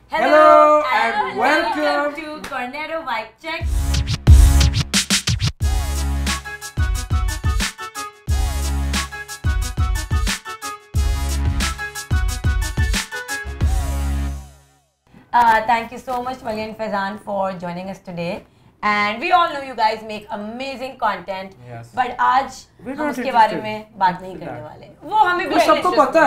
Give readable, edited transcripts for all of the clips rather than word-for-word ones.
Hello and welcome to Cornetto Vibe Check. Thank you so much, Wali and Faizan, for joining us today. And we all know you guys make amazing content. Yes. But आज हम उसके बारे में बात नहीं करने वाले. वो हमें भी सबको पता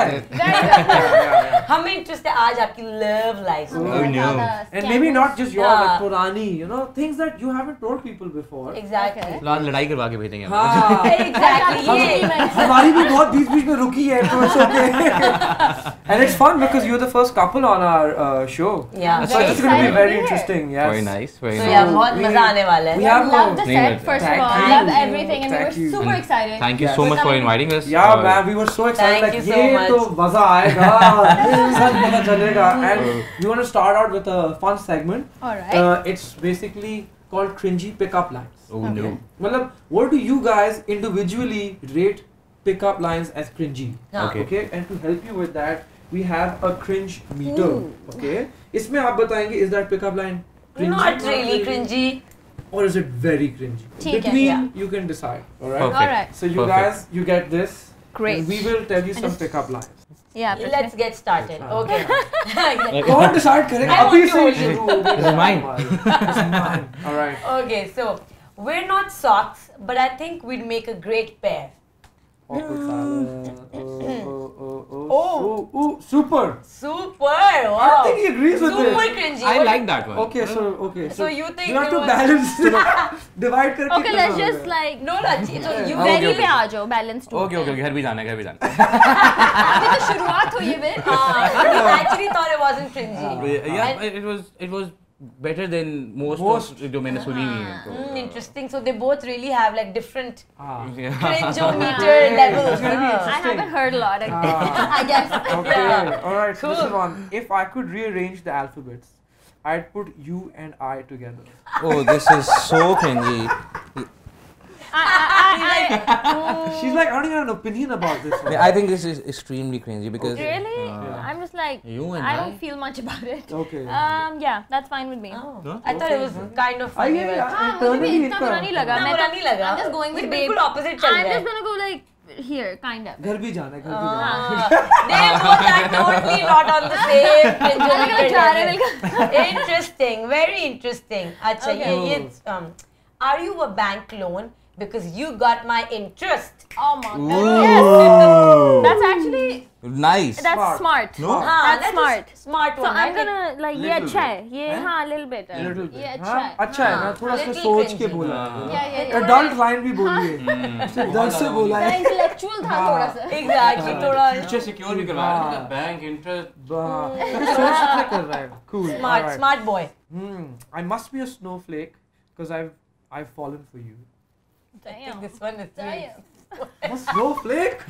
है. हमें इंटरेस्ट है आज आपकी love life. Oh no. And maybe not just your like पुरानी, you know, things that you haven't told people before. Exactly. लाल लड़ाई करवा के भेजेंगे हम. हाँ. Exactly. ये हमारी भी बहुत बीच-बीच में रुकी है तो it's okay. And it's fun because you're the first couple on our show. Yeah. So it's going to be very interesting. Yes. Very nice. Very So nice. yeah, बहुत मजा आने वाला We है. have Love the Nailed set it. first of Thank all. you. Love everything and we Thank were you. super excited. Thank you so much for inviting us. Yeah, man, we were so excited. Thank Like, you so ये much. तो मजा आएगा. सब पता चलेगा. And we want to start out with a fun segment. Alright. It's basically called cringy pickup lines. Oh no. मतलब, what do you guys individually rate pickup lines as cringy? हाँ. Okay. Okay, and to help you with that, we have a cringe meter. Ooh. Okay, इसमें आप बताएंगे is that pickup line cringy? Not really cringy. Or is it very cringy? ठीक है, Between yeah. you can decide. All right. Perfect. Alright. So you Perfect. guys, you get this. Great. And we will tell you some pickup lines. Yeah. Let's get started. Okay. कौन decide करेगा? I want अभी to से hold you. शुरू. This is mine. This is mine. All right. Okay, so we're not socks, but I think we'd make a great pair. Awkward silence. Oh, super. Super! I Wow. don't think he agrees with Super it. cringy. I What- like that one. Okay, okay. So you think you have it to was- balance. Divide करके Okay, करना let's just होगा. like No, no. So you Okay, very okay. पे आ जाओ balance to. Okay, okay, okay. घर भी जाना है, घर भी जाना अभी तो शुरुआत हुई है फिर. we actually thought it wasn't cringy. है. Yeah, it was better than most जो मैंने सुनी हुई है. तो. Interesting. So they both really have like different Ah. Yeah. cringeometer levels. It's gonna be I interesting. haven't heard a lot. I guess. Okay, Yeah. alright, so this is Cool. one. If I could rearrange the alphabets, I'd put you and I together. Oh, this is so cringy. She's like, I don't even have an opinion about this one. I think this is extremely cringy because. Really? Yeah. I'm just like You and I don't feel much about it. Okay. Yeah, that's fine with me. Oh, No? I thought it was kind of funny. yeah, but- yeah. हाँ मुझे भी इतना बुरा नहीं लगा. इतना मैं बुरा तो- नहीं लगा. I'm just going with ये babe. बिल्कुल opposite चल I'm रहा है. just gonna go like here, kind of. घर भी जाना है, घर भी जाना है. They both are totally not on the same अलग-अलग जा रहे हैं cringeometer. Interesting, very interesting. अच्छा Okay. ये are you a bank loan because you got my interest? Oh my god. Yes. That's actually Nice. that's smart. No? हाँ, That's smart. Smart So one. I'm right? gonna like ये Little अच्छा है. bit. ये हाँ little bit है. Little bit. ये अच्छा हाँ, है. अच्छा है ना, थोड़ा सा Little सोच के cringy. बोला. Yeah. Adult line भी बोलिए. दर्द से बोला मैं है. intellectual था थोड़ा सा. Exactly. थोड़ा Future secure भी करवा रहा है. Bank interest. सोच से कर रहा है. Cool. smart, alright. smart boy. I must be a snowflake because I've fallen for you. I think this one is Damn. A snowflake?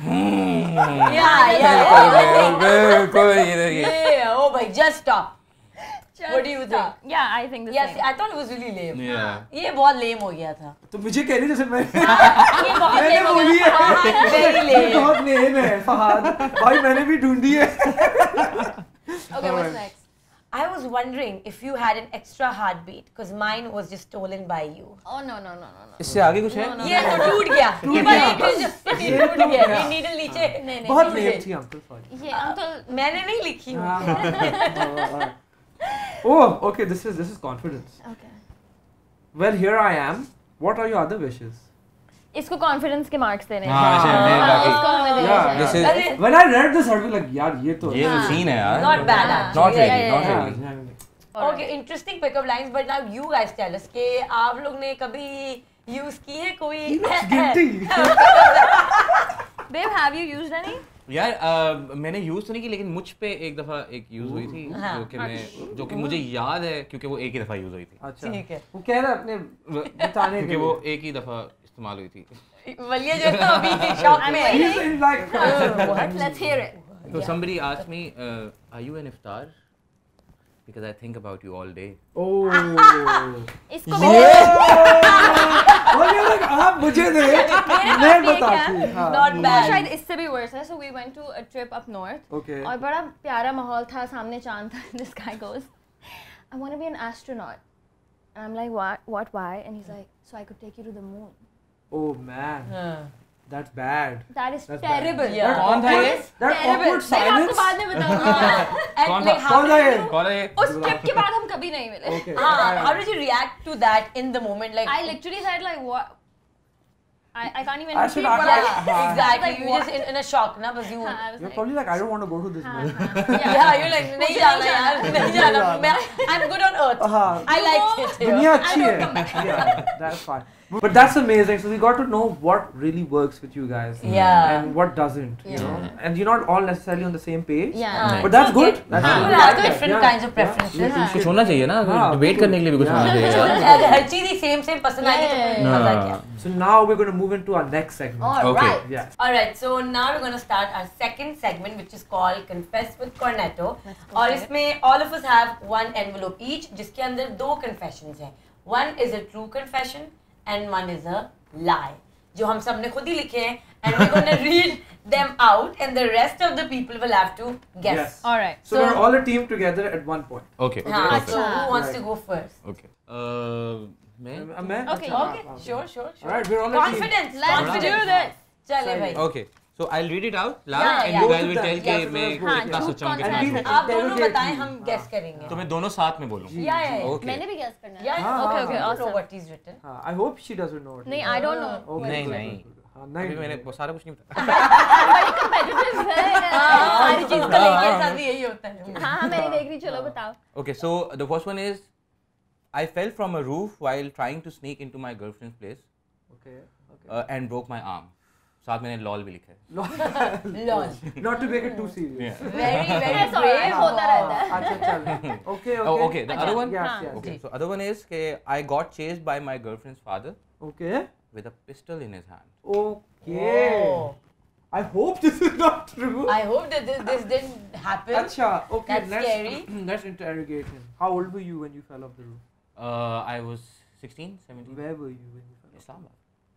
Yeah. Oh my, just stop. What do you think? Yeah, I think the Yes, same. I thought it was really lame. Yeah. ये बहुत lame हो गया था. तो मुझे कह रही जैसे मैं ये बहुत मैंने lame हो बोली गया है. था. Very lame. बहुत लेम है फहाद. भाई मैंने भी ढूंढी है. Okay, what's next? I was wondering if you had an extra heartbeat because mine was just stolen by you. Oh no. इससे आगे कुछ है? ये तो टूट गया. ये टूट गया. ये needle नीचे. नहीं बहुत लेम थी अंकल सॉरी. ये अंकल मैंने नहीं लिखी हूँ. Oh, okay, this is confidence. Okay. Well, here I am. What are your other wishes? इसको confidence के marks देने हैं. हाँ, ऐसे दे बाकी. इसको हमें देने Yeah, चाहिए. This is अरे, When I read this, I was like, यार ये तो. ये तो सीन है यार. Not bad actually. Not really, Yeah, not yeah, really. Yeah. Okay, interesting pickup lines, but now you guys tell us कि आप लोग ने कभी use की है कोई? Guilty. Babe, have you used any? यार मैंने यूज तो नहीं की लेकिन मुझ पे एक दफा एक यूज हुई थी हाँ. जो कि मुझे याद है क्योंकि वो एक ही दफा यूज हुई थी. अच्छा. ठीक है. वो कह रहा है अपने बताने क्योंकि के वो लिए. एक ही दफा इस्तेमाल हुई थी. वलिया जो है ना अभी शॉक में है. He's in like. Let's hear it. So somebody asked me, are you an iftar? Because I think about you all day. Oh. इसको भी और ये लोग आप मुझे दे मैं बताती हूँ. हाँ. Not और bad. शायद इससे भी worse है. So we went to a trip up north. Okay. और बड़ा प्यारा माहौल था. सामने चांद था. This guy goes, I want to be an astronaut. And I'm like, what, why? And he's like, so I could take you to the moon. Oh man, that's bad. That is That's terrible. bad. Yeah. कौन था ये? That Terrible. awkward मैं आपको silence. बाद में बताऊंगी. And कौन like था? how कौन था did ये? you, कौन है ये? उस ट्रिप के बाद हम कभी नहीं मिले. Okay. how did you react to that in the moment? Like I literally said like what? I can't even I repeat should what ask- I yeah, exactly. Like, You what? just in a shock, na? Because you. I was You're like, probably like, I don't want to go to this moon. Yeah, you're like नहीं जाना यार, नहीं जाना. I'm good on Earth. I like it here. दुनिया अच्छी है. Yeah, that's fine. But that's amazing. So we got to know what really works with you guys. Yeah. And what doesn't, you know. And you're not all necessarily on the same page. Yeah. But that's good. That's People good. have Yeah, different yeah, kinds of yeah. preferences. कुछ होना चाहिए ना, हाँ, debate करने के लिए भी कुछ होना Yeah. चाहिए. अगर हर चीज़ ही same पसंद आएगी तो फिर मजा क्या? So now we're going to move into our next segment. All Okay. right. Yeah. All right. So now we're going to start our second segment, which is called Confess with Cornetto. और इसमें all of us have one envelope each, जिसके अंदर दो confessions हैं. One is a true confession and one is a lie. जो हम सब ने खुद ही लिखे हैं, and we're going to read them out, and the rest of the people will have to guess. Yes. all right. So we're all a team together at one point. Okay. हाँ, so अच्छा. who wants Right. to go first? Okay. मैं? मैं? Okay, अच्छा, Okay. हाँ, Sure. All right, we're all a team. Confidence. Let's Confidence. do this. चले भाई. Okay. So I'll read it out loud Yeah, and yeah. you guys will Both of tell them. कि Yeah, मैं हाँ, कितना झूठ सच्चा हूँ कौन कितना सा झूठ. है? आप दोनों Derogate बताएं, me. हम guess करेंगे. तो मैं दोनों साथ में बोलूँ. Yeah. Okay. मैंने भी guess करना है. Yeah. हाँ, Okay, हाँ, okay, हाँ. I don't know awesome. what he's written. हाँ, I hope she doesn't know. नहीं, I don't know. Okay, नहीं, good, नहीं. good, good. हाँ, नहीं. अभी मैंने वो सारा कुछ नहीं बताया. Competitive है. सारी चीज को लेके साथ भी यही होता है. हाँ, मैंने देख रही, चलो बताओ. Okay, so the first one is I fell from a roof while trying to sneak into my girlfriend's place Okay, okay. and broke my arm. साथ मैंने lol भी लिखा है. Lol. Not to make it too serious. Very That's all brave. right, होता रहता है. अच्छा, चल. Okay, okay. Oh, okay. The other one? Yes, हाँ. yes. Okay, so other one is कि I got chased by my girlfriend's father Okay. with a pistol in his hand. Okay. Oh. I hope this is not true. I hope that this didn't happen. Acha, okay, That's let's scary. let's interrogate him. How old were you when you fell off the roof? I was 16, 17. Where were you when you fell off? Islamabad.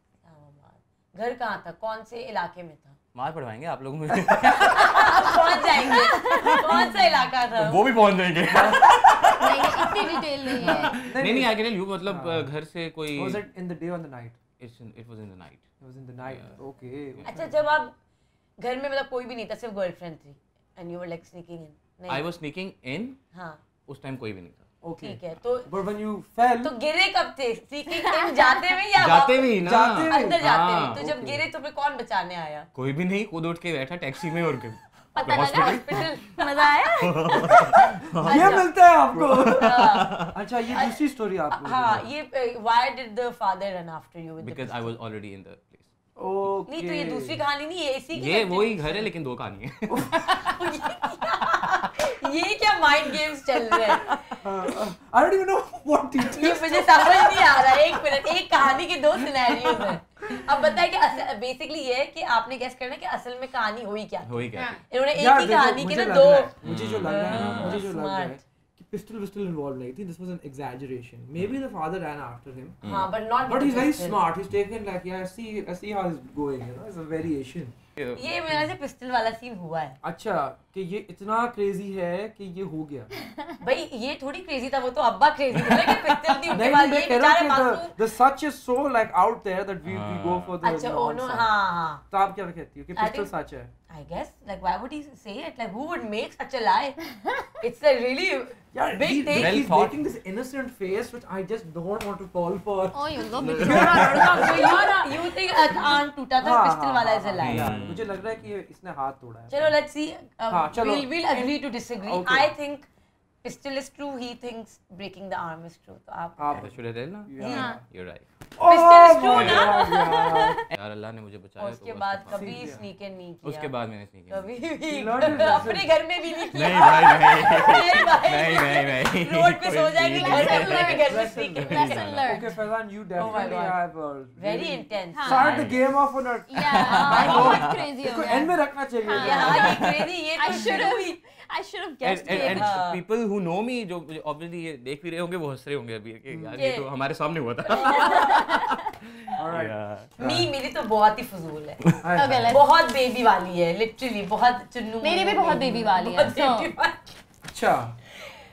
घर कहाँ था? कौन से इलाके में था? मार पड़वाएंगे आप लोग मुझे. आप पहुँच जाएंगे. कौन सा इलाका था? वो भी पहुंच जाएंगे. नहीं, इतनी डिटेल नहीं है. नहीं I can tell you मतलब घर से कोई. Was it in the day or the night? It was in the night. It was in the night. Okay. अच्छा जब आप घर में मतलब कोई भी नहीं था, सिर्फ गर्लफ्रेंड थी, and you were like sneaking in. नहीं. I was sneaking in. हाँ. उस टाइम कोई भी नहीं था. Okay. ठीक है. तो But when you fell, तो गिरे कब थे? Sneaking in जाते हुए या जाते भी ना. जाते हुए. अंदर जाते हुए? हाँ. तो जब गिरे तो फिर कौन बचाने आया? कोई भी नहीं, खुद उठ के बैठा टैक्सी में और पता लगा? हॉस्पिटल. मजा आया? ये मिलता है आपको. अच्छा, ये दूसरी स्टोरी आपको. हाँ, ये why did the father run after you with the because I was already in the place. Okay. नहीं तो ये दूसरी कहानी नहीं है, इसी की ये लगती वही घर है लेकिन दो कहानी है. ये क्या माइंड गेम्स चल रहे हैं? I don't even know what details. ये मुझे समझ नहीं आ रहा. एक मिनट, एक कहानी के दो सिनेरियोज हैं. अब बताइए कि बेसिकली ये है कि आपने गेस करना कि असल में कहानी हुई क्या. वही क्या थी. इन्होंने एक यार, ही देखो, कहानी के मुझे ना लग दो. रहा है, मुझे जो लग रहा है ना, मुझे जो लग रहा है Smart. कि पिस्टल विस्टल इन्वॉल्व नहीं थी. This was an exaggeration. Maybe the father ran after him. हाँ, but not. But with he's the very pistol. smart. He's taken like, yeah, I see how it's going. You know, it's a variation. ये मेरा से pistol वाला scene हुआ है. अच्छा कि ये इतना क्रेजी है कि ये हो गया. भाई ये थोड़ी क्रेजी था, वो तो अब्बा क्रेजी था ना कि पिस्टल थी उनके नहीं पास. मैं ये कह रहा बेचारा हूँ मासूम. कि the such is so like out there that we go for the अच्छा ओ नो, non-such. हाँ. तो आप क्या कहती हो कि I पिस्टल think- सच है? I guess like why would he say it? Like who would make such a lie? It's a really Yeah, big thing. Well he's thought. making this innocent face which I just don't want to fall for. Oh, you look So you think कान टूटा था, हाँ, pistol हाँ, वाला हाँ, is a हाँ, lie. yeah, मुझे लग रहा है कि इसने हाथ तोड़ा है. चलो let's see. हाँ, चलो. We'll agree to disagree. Okay. I think pistol is true. He thinks breaking the arm is true. तो आप आप Should I tell now? Yeah. You're right. Pistol is true my ना? God, यार. यार अल्लाह ने मुझे बचाया. उसके तो बाद बस कभी किया. sneak in नहीं किया. उसके बाद मैंने sneak in. कभी भी learned his lesson. अपने घर में भी नहीं किया. नहीं भाई नहीं. नहीं भाई. नहीं. रोड पे सो जाएगी, घर Lesson में learned. घर में sneak in. Lesson learned. Okay, Faizan, you definitely God. have Very really intense. हाँ. start the game off on a Yeah, बहुत crazy हो इसको गया. end में रखना चाहिए. हाँ, ये crazy, ये I तो should शुरू ही. have guessed And it. people who know me जो obviously ये देख भी रहे होंगे वो हंस रहे होंगे अभी कि यार ये ये- तो हमारे सामने हुआ था. Alright. Yeah. मेरी तो बहुत ही फजूल है. Okay, let's. बहुत बेबी वाली है, लिटरली बहुत चुन्नू. मेरी भी बहुत baby वाली है, बहुत so- baby वाली. अच्छा.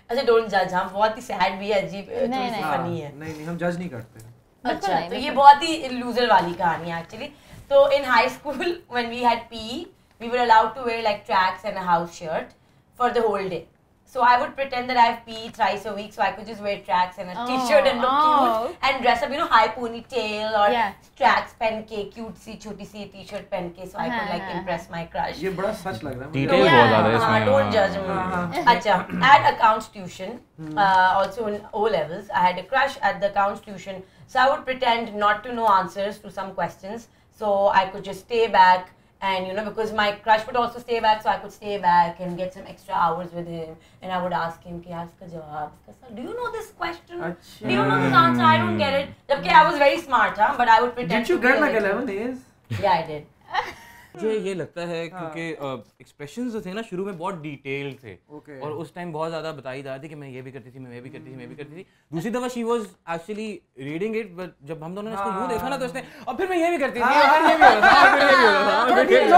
अच्छा डोंट जज, हम बहुत ही सैड भी है, अजीब थोड़ी सी नहीं। फनी है। नहीं हम जज नहीं करते. अच्छा तो ये बहुत ही लूजर वाली कहानी है एक्चुअली. तो in high school when we had PE we were allowed to wear like tracks and a house shirt for the whole day. So I would pretend that I have PE thrice a week, so I could just wear tracks and a t-shirt and look cute and dress up, you know, high ponytail or tracks पहन के cute सी छोटी सी t-shirt पहन के, so I could like impress my crush. ये बड़ा सच लग रहा है. Detail बहुत ज़्यादा है इसमें. Don't judge me. अच्छा, at accounts tuition, also in O levels, I had a crush at the accounts tuition, so I would pretend not to know answers to some questions, so I could just stay back. And you know, because my crush would also stay back, so I could stay back and get some extra hours with him. And I would ask him, "Kya iska jawab? Do you know this question? Do you know this answer? I don't get it." Jabki I was very smart, huh? But I would pretend. Did you get like 11 A's? Yeah, I did. मुझे ये लगता है क्योंकि expressions जो थे ना शुरू में बहुत डिटेल थे. और उस टाइम बहुत ज़्यादा बताई जा रही थी कि मैं ये भी करती थी, मैं ये भी करती थी, मैं भी करती थी. दूसरी दफ़ा she was actually reading it, but जब हम दोनों ने इसको यूँ देखा ना तो इसने और फिर मैं ये भी करती थी, और ये भी होता था, और फिर ये भी होता था, और फिर ये भी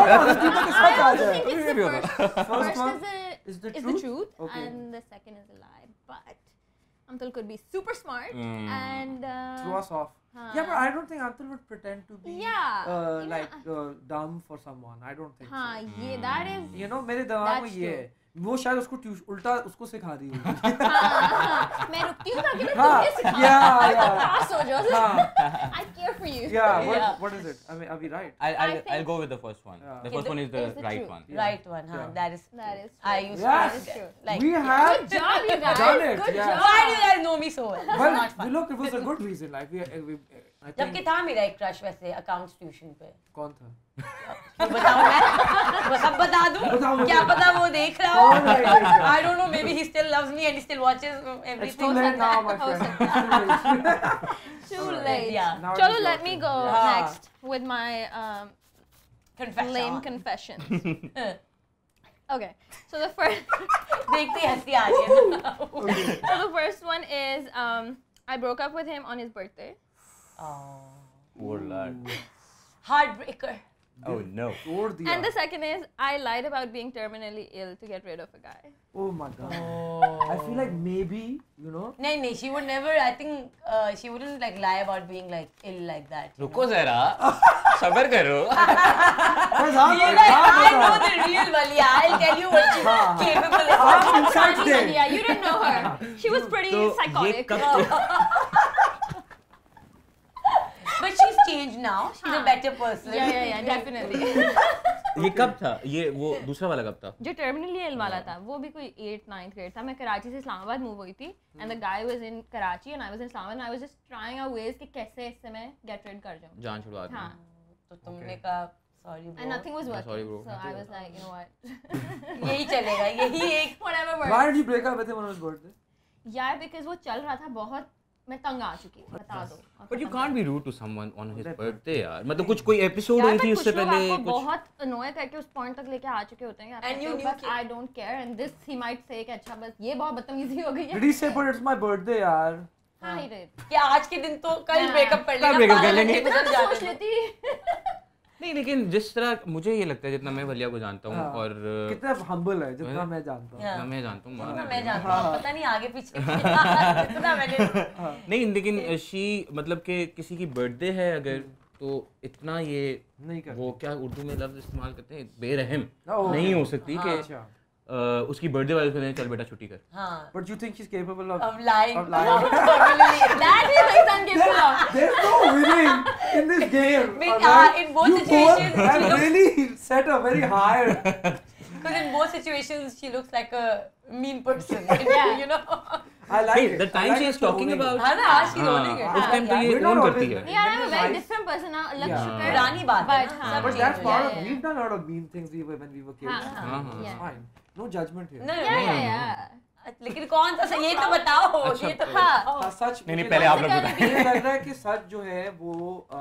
होता था. First is the truth, and the second is a lie. But Amtul could be super smart and throw us off. Yeah, but I don't think Amtul would pretend to be dumb for someone. I don't think so. Yeah, that is. You know, मेरे दिमाग में ये है. वो शायद उसको उल्टा उसको सिखा रही होगी. मैं रुकती हूँ ताकि मैं तुम्हें सिखाऊँ. पास हो जाओ. I care for you. Yeah. What is it? I mean, are we right? I'll go with the first one. The first one is the right one. Right one, huh? That is. I used to. true. Like we have good job, you guys. done it. Good job. Why do you guys know me so well? Well, look, it was a good reason. Like I think. जबकि था मेरा एक crush वैसे accounts tuition पे. कौन था? बताऊं मैं? वो सब बता दूं? क्या पता वो देख रहा हो? I don't know. Maybe he still loves me and he still watches everything. It's too late now, my friend. Too late. Yeah. Chalo, let me go next with my lame confessions. Okay, so the first. देखते ही हंसी आ रही है. So the first one is I broke up with him on his birthday. Oh. Poor lad. Heartbreaker. Oh no. And the second is I lied about being terminally ill to get rid of a guy. Oh my god. I feel like maybe, you know. No, she would never. I think she wouldn't like lie about being like ill like that. रुको जरा. सबर करो. I know the real Valia. I'll tell you what she's capable of. Yeah, you didn't know her. She was pretty psychotic. But she's changed now. She's a better person. Yeah, definitely. ये कब था? ये वो दूसरा वाला कब था? जो टर्मिनली इल वाला था वो भी कोई 8th 9th ग्रेड था. मैं कराची से इस्लामाबाद मूव हुई थी and the guy was in Karachi and I was in Islamabad and I was just trying out ways कि कैसे इससे मैं गेट रिड कर जाऊं, जान छुड़वा दूं. हाँ. तो तुमने कहा sorry bro. And nothing was working. Sorry, bro. So I was like, you know what? यही चलेगा. यही एक Whatever works. Why did you break up with him on his birthday? Yeah, because वो चल रहा था बहुत. मैं तंग आ चुकी. बता दो. But you can't be rude to someone on his birthday यार. मतलब कुछ कोई एपिसोड हुई थी उससे पहले कुछ. बहुत annoy करके उस पॉइंट तक लेके आ चुके होते हैं. And you but I don't care and this he might say कि अच्छा बस ये बहुत बदतमीजी हो गई है. Did he say but it's my birthday यार? हाँ he did. क्या आज के दिन तो कल ब्रेकअप कर लेना. कल breakup कर लेंगे. सोच लेती. नहीं लेकिन जिस तरह मुझे ये लगता है जितना मैं वलिया को जानता हूँ और कितना हम्बल है जितना मैं जानता हूँ. जितना मैं जानता हूँ. मैं जानता हूँ. पता नहीं आगे पीछे कितना मैंने. नहीं लेकिन शी मतलब कि किसी की बर्थडे है अगर तो इतना ये नहीं करते. वो क्या उर्दू में लफ्ज इस्तेमाल करते हैं बेरहम नहीं हो सकती कि उसकी बर्थडे वाले दिन चल बेटा छुट्टी कर. हाँ. But you think she's capable of lying? Of lying. That is like uncapable of. There's no winning in this game. In both situations, you have really set a very high. Because in both situations, she looks like a mean person. You know. I like it. The time she is talking about. हाँ ना, she's owning it. उस time तो ये own करती है. Yeah, I'm a very different person now. अलग शुक्र. पुरानी बात है. But that's part of. We've done a lot of mean things when we were kids. It's fine. No judgment here. Yeah. लेकिन कौन सा ये तो बताओ. ये तो हाँ. सच. नहीं पहले आप लोग बताइए. मुझे लग रहा है कि सच जो है वो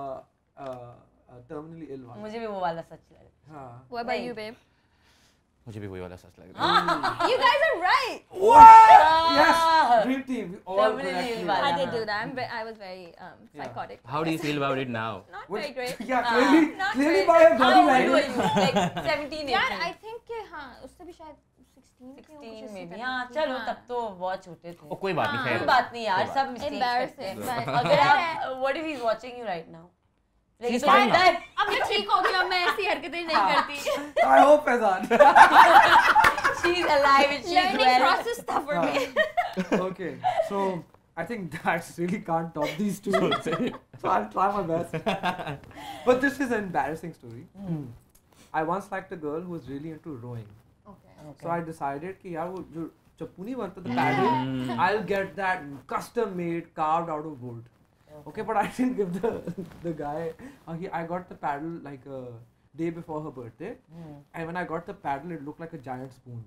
terminally ill वाला. मुझे भी वो वाला सच लग रहा है. हाँ. What about you, babe? मुझे भी वही वाला सच लग रहा है. You guys are right. What? Yes. Dream team. All Terminally ill वाला. I did do that. I was very psychotic. How do you feel about it now? Not very great. Yeah, clearly by your body How old were language. you? Like 17, 18? यार I think कि हाँ उससे भी शायद 16 में भी हाँ चलो तब तो बहुत छोटे थे कोई बात नहीं, कोई खैर बात नहीं यार, सब मिस्टेक्स करते हैं। अगर आप what if he is watching you right now, She's fine now. अब मैं ठीक हो गई, अब मैं ऐसी हरकतें नहीं करती। I hope Faizan. she's alive and she's Learning well. process था for me. Okay, so I think that really can't top these two. So I'll try my best. But this is an embarrassing story. I once liked a girl who was really into rowing. Okay. So I decided कि यार वो जो चप्पू नहीं बनता the paddle, I'll get that custom made, carved out of wood. Okay, but I didn't give the guy. I got the paddle like a day before her birthday, and when I got the paddle, it looked like a giant spoon.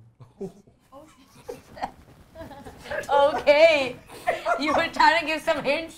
Okay, you were trying to give some hints.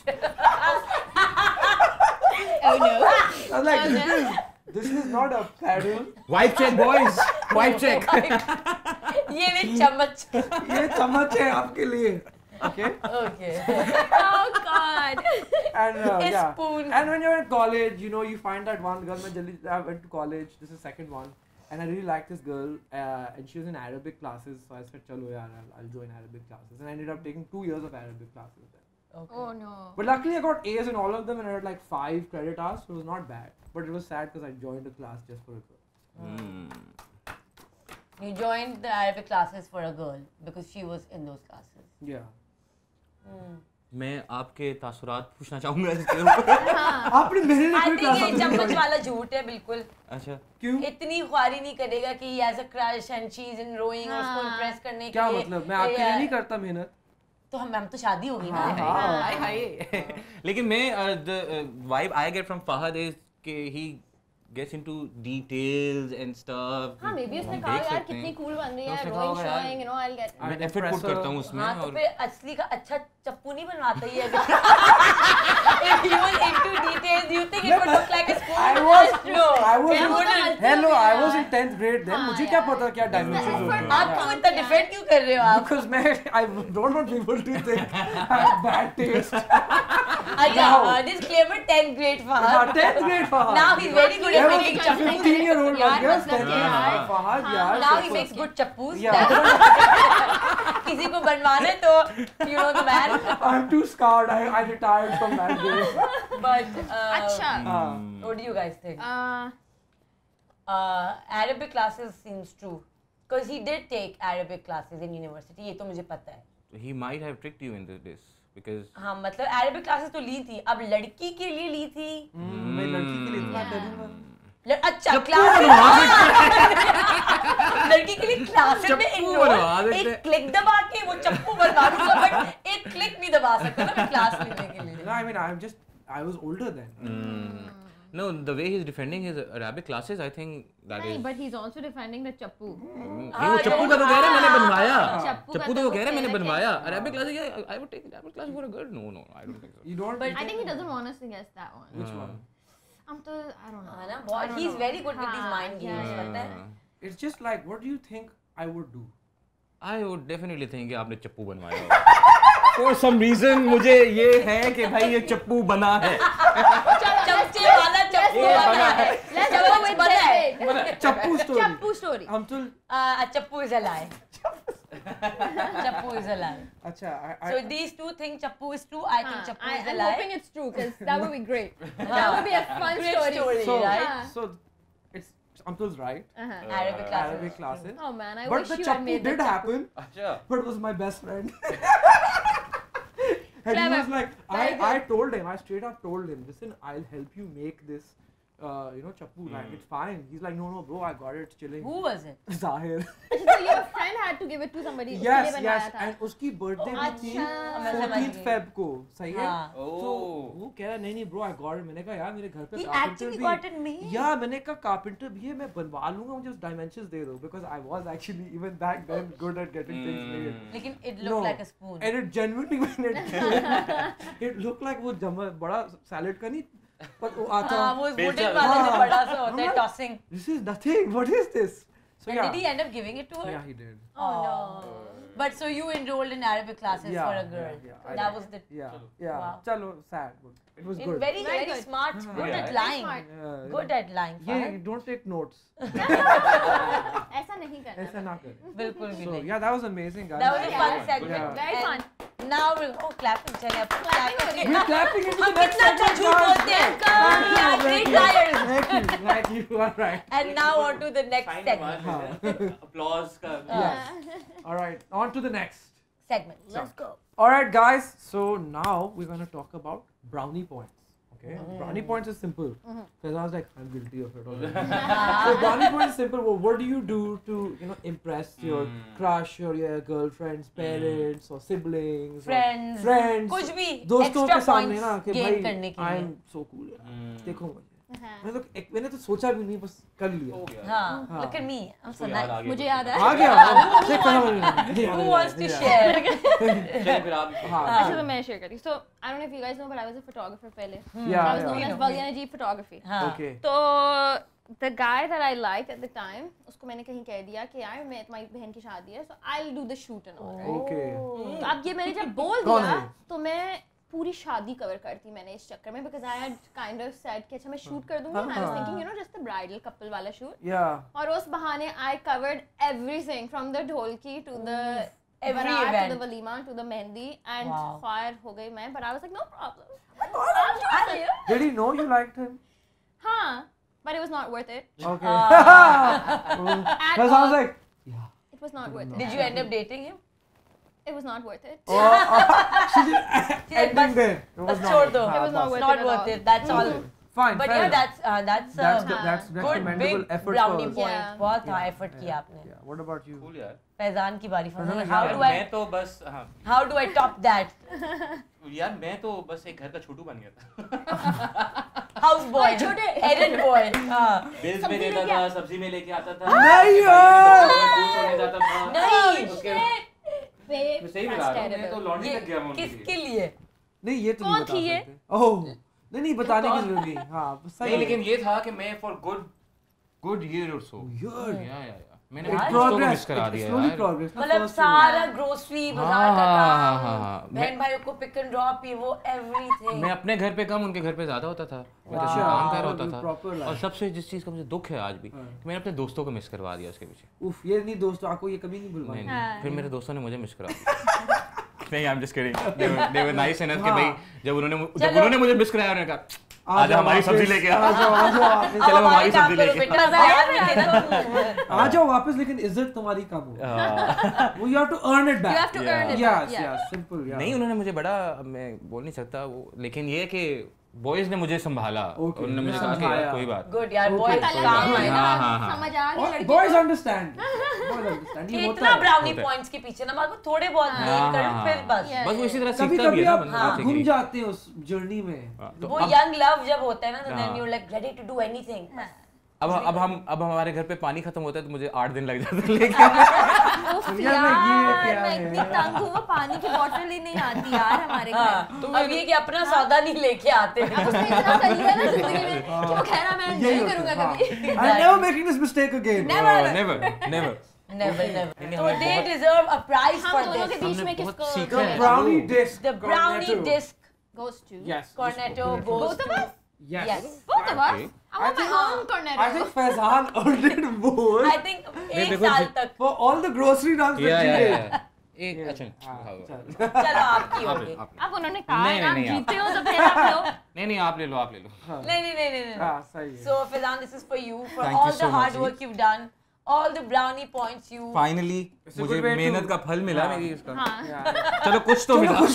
Oh no. I was like, this is not a paddle. Wipe check, boys. Wipe check. ये भी चम्मच. ये चम्मच है आपके लिए. Okay. Okay. Oh God. And A yeah. spoon. And when you're in college, you know, you find that one girl. I went to college. This is second one, and I really liked this girl. And she was in Arabic classes, so I said, "Chalo, yaar, I'll join Arabic classes." And I ended up taking 2 years of Arabic classes then. Okay. Oh no. But luckily, I got A's in all of them, and I had like 5 credit hours, so it was not bad. But it was sad because I joined a class just for a girl. You joined the Arabic classes for a girl because she was in those classes. Yeah. मैं आपके तासुरात पूछना चाहूँगा इसके ऊपर। आपने मेरे लिए I कोई think क्लास ये चम्मच वाला झूठ है बिल्कुल. अच्छा क्यों? इतनी ख्वारी नहीं करेगा कि he has a crush and she's in rowing और उसको impress करने के लिए. क्या मतलब? मैं आपके लिए नहीं करता मेहनत. तो हम तो शादी होगी ना. हाय हाय लेकिन मैं the vibe I get from Fahad is कि he gets into details and stuff. हाँ, maybe उसने कहा यार कितनी cool बन रही है, rowing, showing, you know, I'll get. मैं effort put करता हूँ उसमें हाँ तो और फिर असली का अच्छा चप्पू नहीं बनवाता ये अगर if he was into details you think it would look like a spoon? I was It wouldn't. Hello, I was in 10th grade then. मुझे क्या पता क्या dimensions होते हैं. आप क्यों इतना डिफेंड क्यों कर रहे हो आप? Because I don't want people to think I have bad taste. अच्छा disclaimer 10th grade हाँ, Fahad. 10th grade Fahad. Now he's very good at making There was a chappus. 15-year-old यार, girl, मतलब 10th ये grade है। Fahad, यार. Now he so- makes good chappus. Yeah. किसी को बनवाना है तो you know the man. I'm too scarred. I retired from that game. But अच्छा. what do you guys think? Uh, Arabic classes seems true because he did take Arabic classes in university. ये तो मुझे पता है. he might have tricked you into this because हाँ मतलब Arabic classes तो ली थी. अब लड़की के लिए ली थी. मैं लड़की के लिए इतना करूँगा. अच्छा क्लास लड़की के लिए क्लासेस में बनवा इनरोल देते एक क्लिक दबा के वो चप्पू बनवा दूंगा बट एक क्लिक नहीं दबा सकता ना मैं क्लास लेने के लिए. No, I mean, I was older then. no the way he's defending his Arabic classes I think that नहीं, is but he's also defending the chappu. नहीं वो चप्पू का तो कह रहे हैं मैंने बनवाया चप्पू का चप्पू तो तो वो कह रहे हैं मैंने वो कह बनवाया रहे हैं। Arabic classes I would take Arabic class for a girl no I don't think so You don't. But I think he doesn't want us to guess that one. Which one? I don't know. हाँ ना बहुत he's very good with these हाँ, mind games yeah, पता है. It's just like, what do you think I would do? I would definitely think कि आपने चप्पू बनवाया होगा for some reason मुझे ये है कि भाई ये चप्पू बना है चमचे वाला चप्पू बना है. Let's go with बना है. the Chappu story. chappu story. हम तो चप्पू is a lie. चप्पू is a lie. अच्छा. So these two think chappu is true. I think chappu is a I'm lie. hoping it's true because that would be great. That would be a fun Great story. So, right? so it's Amtul's right. Arabic classes. Arabic classes. Oh man, I But wish the you had chappu made did the happen. अच्छा But it was my best friend. And Clever. he was like, Very I told him, I straight up told him, listen, I'll help you make this, chappu. Like, it's fine. He's like, no, bro, I got it, it's chilling. Who was it? Zahir. So your friend had to give it to somebody. उसके लिए yes, बनवाया yes. था. And उसकी birthday भी थी अच्छा. मैं समझ 14th गई. Feb को. सही है? हाँ. तो वो कह रहा नहीं bro, I got it. मैंने कहा यार मेरे घर पे He carpenter actually भी got it made? या मैंने कहा carpenter भी है मैं बनवा लूंगा मुझे उस dimensions दे दो because I was actually even back then good at getting things made. लेकिन it looked like a spoon. And it genuinely when it came, it looked like वो बड़ा salad का नहीं पर वो आता हाँ वो बेलचा. wooden वाला जो हाँ. बड़ा सा होता है हाँ. tossing. This is nothing. What is this? So And yeah. did he end up giving it to her? Yeah, he did. Oh no. But so you enrolled in Arabic classes Yeah, for a girl. yeah, That was the Yeah, yeah. Wow. Chalo, sad. Good. It was good. very Very very good. smart, good Yeah. at Very lying. smart. Yeah, Good at lying. Yeah, Fahad. don't take notes. ऐसा नहीं करना. ऐसा ना करें. बिल्कुल भी So नहीं. yeah, that was amazing, guys. That was a Yeah. fun segment. Yeah. Very And fun. Now we'll clapping. चलिए अपन clapping. We're clapping into the हम next कितना अच्छा segment, झूठ guys. बोलते हैं uncle. We are great liars. Thank you. All right. And now on to the next segment. applause का All right. On to the next. Let's go. All right, guys. So now we're gonna talk about brownie points. Okay. Brownie points is simple. Because I was like, I'm guilty of it already. So brownie points is simple. Well, what do you do to impress your crush or your girlfriend's parents or siblings? Friends. Or friends. कुछ भी दोस्तों extra के सामने points ना कि gain भाई करने के लिए. I'm so cool. देखो मैंने तो सोचा भी नहीं, बस कर लिया. हाँ. Look at me. I'm so nice. मुझे याद है. आ गया. चेक करो. Who wants to share? फिर आप अच्छा तो मैं share करती हूँ. So I don't know if you guys know, but I was a photographer पहले. Yeah. I was known as Valia Najib Photography. हाँ. Okay. तो the guy that I liked at the time, उसको मैंने कहीं कह दिया कि यार मैं तुम्हारी बहन की शादी है, so I'll do the shoot and all. Okay. तो अब ये मैंने जब बोल कौन दिया है? तो मैं पूरी शादी कवर करती मैंने इस चक्कर में, because I had kind of said कि अच्छा मैं शूट कर दूंगी, and I was thinking just the bridal couple वाला shoot. Yeah. और उस बहाने I covered everything from the dholki to the Every barat event. to the walima to the mehndi, and Wow. fire हो गई मैं, but I was like no problem. I'll do it for you. Did he know you liked him? हाँ, but it was not worth it. Okay. At Because I was all. like, yeah. It was not worth Did it. you end up dating him? It was not worth it. Ending there. It was बस not छोड़ it. दो. हाँ, It was not बस. worth Not it at worth all. it. That's all. Fine. But fair yeah, enough. that's that's good commendable big effort brownie for point. Yeah. बहुत हाँ Yeah, effort yeah, किया आपने. Yeah. What about you? cool यार फैजान की बारी. Faizan How यार, do I मैं तो बस हाँ how do I top that? यार मैं तो बस एक घर का छोटू बन गया था House boy. Errand boy. हाँ. बिल्स में देता था, सब्जी में लेके आता था, नहीं यार। दूध छोड़ने जाता था नहीं. उसके Babe, मैं सही that's बता रहा हूँ मैं terrible. तो लॉन्ड्री ये तक गया हूँ उनके किसके लिए लिए? नहीं ये तो कौन नहीं बता थी ये? सकते. ओह नहीं बताने की जरूरत नहीं. हाँ सही. नहीं लेकिन ये था कि मैं फॉर गुड ईयर और सो Weird. या मैंने यार, अपने दोस्तों को Progress. मिस करा दिया Slowly यार progress. ना मतलब first सारा ग्रोसरी बाजार का हाँ, काम, हाँ. बहन भाइयों को पिक एंड ड्रॉप ये वो एवरीथिंग. मैं अपने घर पे कम उनके घर पे ज्यादा होता था मैं तो अच्छा, काम कर रहा you होता proper था life. और सबसे जिस चीज का मुझे दुख है आज भी कि मैंने अपने दोस्तों को मिस करवा दिया उसके पीछे उफ ये नहीं दोस्तों आपको ये कभी नहीं नहीं भूलवाएंगे. नहीं फिर मेरे दोस्तों ने मुझे मिस करा दिया नहीं I am just kidding they were nice enough कि भाई जब उन्होंने मुझे मिस कराया उन्होंने कहा आज हमारी सब्जी लेके आ जाओ वापस. चलो हमारी सब्जी लेके आ जाओ वापस लेकिन इज्जत तुम्हारी कम हो. वो you have to earn it back. You have to earn it Yes, back, yeah. yes, simple. Yeah. नहीं उन्होंने मुझे बड़ा मैं बोल नहीं सकता वो लेकिन ये कि बॉयज ने मुझे संभाला Okay. उन्होंने मुझे कहा कि संभाला. यार कोई बात गुड यार Okay. बॉय पता लग काम गया है ना, हाँ, हाँ, हाँ. समझ आ गई लड़की Boys को. understand. Boys understand. ये होता इतना है. ब्राउनी होता है. पॉइंट्स के पीछे ना मारो थोड़े बहुत हाँ, ब्रेक कर हाँ, फिर हाँ. बस. Yeah. बस वो इसी तरह कभी सीखता भी कभी है ना आप बंदा घूम सीखने की. जाते हो उस जर्नी में. तो वो अब- यंग लव जब होता है ना तो हाँ. Then you like ready to do anything. अब हमारे घर पे पानी खत्म होता है तो मुझे 8 दिन लग जाते हैं लेके उफ यार, ये क्या मैं है? इतनी तंग हूँ, पानी की बोतल ही नहीं आती यार हमारे घर. तो अब ये कि अपना सौदा नहीं लेके आते. उसने इतना कर लिया ना जिंदगी में कि वो कह रहा मैं यही नहीं होता करूंगा है, हाँ. कभी. I'm never making this mistake again. Never Never, नहीं, never. नहीं, So हमें they बहुत- deserve a prize हम for दोनों के this. बीच में हमने बहुत किसको सीखा है. Brownie disc. The brownie Cornetto. disc goes to Yes. Cornetto goes both of to. us. Yes. Yes. Both of us. Okay. I want my own I cornetto. think Faizan earned it more I think एक देखो, साल तक. for all the grocery runs that she did. एक Yeah. अच्छा हाँ, हाँ, चल. चलो आपकी आप होगी. ले, आप ले. अब उन्होंने कहा नहीं, आप नहीं, जीते हो तो फिर आप लो. नहीं आप ले लो आप ले लो नहीं. हाँ, सही है. So Fazan, this is for you for Thank all you the so hard much, work you've done, all the brownie points you. Finally It's a मुझे good way to- मेहनत का फल मिला मेरी इसका हाँ. Yeah. चलो कुछ तो मिला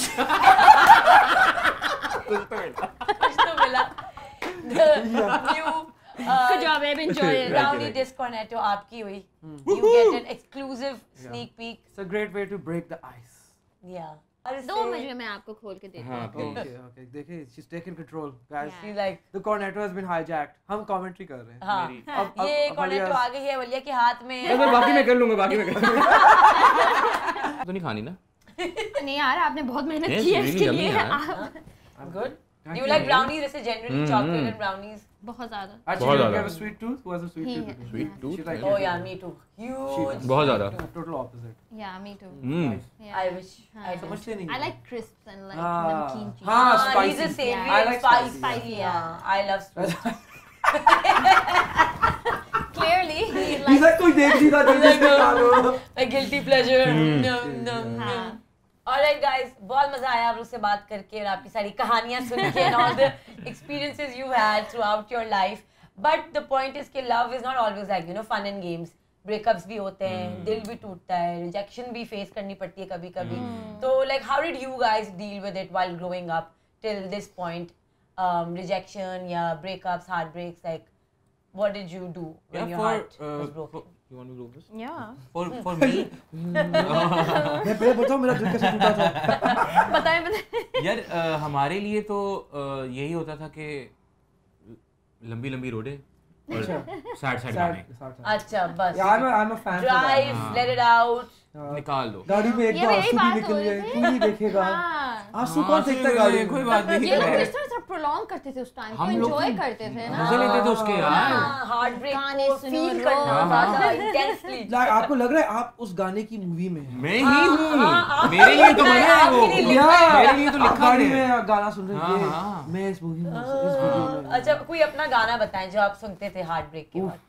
कुछ तो मिला. The new Good job, babe. Enjoy it. brownie disc cornetto आपकी हुई. You get an exclusive sneak peek. It's a great way to break the ice. Yeah. और दो इससे मुझे मैं आपको खोल के देती हूँ. हाँ please. Okay. देखिए, she's taken control, guys. Yeah. she's like The cornetto has been hijacked. हम commentary कर रहे हैं. हाँ मेरी- अब ये cornetto Alia's- आ गई है वलिया के हाथ में. मैं बाकी मैं कर लूंगा बाकी मैं कर लूंगा तो नहीं खानी ना नहीं यार आपने बहुत मेहनत Yes, की है really इसके yummy लिए. यार. आप- Good. Do you like brownies? जैसे generally chocolate and brownies. बहुत ज़्यादा. Actually, you have a sweet tooth. Who has a sweet tooth? Sweet tooth? She's like, Oh yeah, me too. Huge. बहुत ज़्यादा. Total opposite. Yeah, me too. Nice. Yeah. I wish I did. समझते नहीं. I like crisps and like Ah. namkeen cheese. हाँ, He's spicy. a savory I and like spicy. spicy, Yeah, I love sweet. Clearly, he He's likes. like कोई देख नहीं था जल्दी से खा लो. My guilty pleasure. No. हाँ. Alright guys, बहुत मजा आया आप लोग से बात करके और आपकी सारी कहानियां सुन के and all the experiences you had throughout your life. But the point is कि love is not always like fun and games. Breakups भी होते हैं, दिल भी टूटता है, rejection भी face करनी पड़ती है कभी-कभी. तो like how did you guys deal with it while growing up till this point? Rejection या breakups, heartbreaks, like what did you do when your heart was broken? You want to do this? Yeah. For me, मैं पहले बताऊँ मेरा दिल कैसे टूटा था. बताएं. यार हमारे लिए तो यही होता था कि लंबी रोडें और सैड गाने अच्छा बस. Yeah, I'm a fan for that. Drive, let it out. निकाल दो. गाड़ी में एक ये दो मेरी आंसू भी बात निकल हो गए, रही थी. कोई नहीं देखेगा. हाँ. आंसू कौन देखता है गाड़ी में? कोई बात नहीं. ये लोग किस तरह से prolong करते थे उस टाइम को, हम लोग enjoy करते थे ना. मजे लेते थे उसके यार. Heartbreak गाने को सुनो, feel रो. करना ज़्यादा intensely. Like, आपको लग रहा है आप उस गाने की मूवी में हैं. मैं ही हूँ. मेरे लिए तो बना है वो. मेरे लिए तो लिखा गाड़ी है. में गाना सुन रहे हाँ, हैं. हाँ. मैं इस मूवी में, इस वीडियो में. अच्छा कोई अपना गाना बताएं जो आप सुनते थे heartbreak के बाद.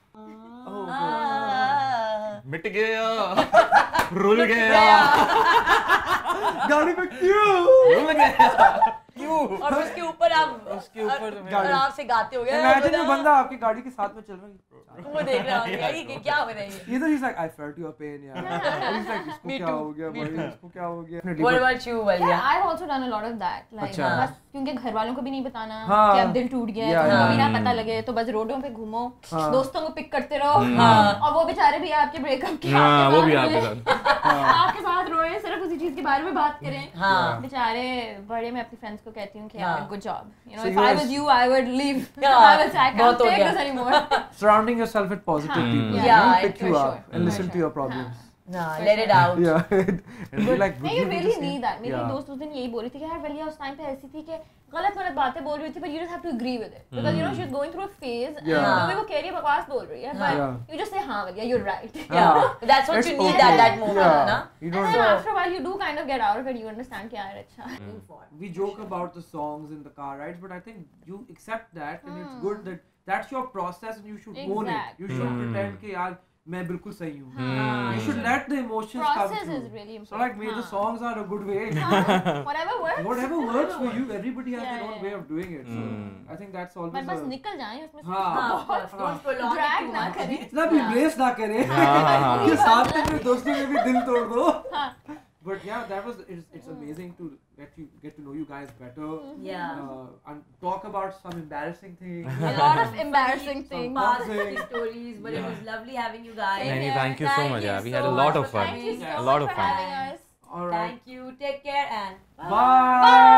मिट गया, रुल गया, गाड़ी में क्यों? रुल गया. क्यों? और उसके ऊपर आप आराम से गाते हो गए. Imagine वो बंदा आपकी गाड़ी के साथ में चल रहा है. वो देख रहा होगा ये क्या हो रहा है ये. Either he's like, I felt your pain, yeah. Or he's like, इसको Me क्या too, हो गया भाई? इसको क्या हो गया? What about you, Valia? Yeah, I've also done a lot of that. Like अच्छा. बस क्योंकि घर वालों को भी नहीं बताना हाँ. कि अब दिल टूट गया है, Yeah, तो yeah. कभी ना पता लगे, तो बस रोडों पे घूमो, हाँ. दोस्तों को पिक करते रहो, और वो बेचारे भी आपके ब्रेकअप के हाँ, वो भी आपके आपके साथ आपके साथ रोए, सिर्फ उसी चीज के बारे में बात करें. हाँ. बेचारे बड़े मैं अपनी फ्रेंड्स को कहती हूँ कि हाँ. Good job. You know, So if you I are- was you, I would leave. Yeah. I would say I बहुत can't हो take गया. this anymore. Surrounding yourself with positive हाँ. people. Yeah, Who pick for you sure. up and listen to your problems. Nah, let it out. Yeah. And be like, नहीं, you really need that. मेरी Yeah. दोस्त उस दिन यही बोल रही थी कि यार वलिया उस टाइम पे ऐसी थी कि गलत बातें बोल रही थी, but you just have to agree with it because you know she's going through a phase. Yeah. तो भी वो कह रही है बकवास बोल रही है, but Yeah. you just say हाँ वलिया, you're right. Yeah, that's what It's you need okay. at that moment, Yeah. na? You And don't. then after a while you do kind of get out of it. You understand कि यार अच्छा. We joke about the songs in the car rides, but I think you accept that, and it's good that that's your process, and you should own it. You should pretend कि यार मैं बिल्कुल सही हूँ. You should let the emotions come Process through. is really important. So like, may the songs are a good way. Whatever works. Whatever works for you, everybody has Yeah, their own yeah. way of doing it. So I think that's always. बस निकल जाएं उसमें से. हाँ. Don't prolong it Drag too ना much. करें. इतना भी रेस ना करें कि साथ में अपने दोस्तों के भी दिल तोड़ दो. But yeah, that was it's amazing to get to know you guys better. Yeah. And talk about some embarrassing things. A lot of embarrassing things. Past stories, but it was lovely having you guys. नहीं, thank you so much. Yeah, we had a so lot much of for fun. Thank you so A lot much of for fun. having us. All right. Thank you. Take care and Bye.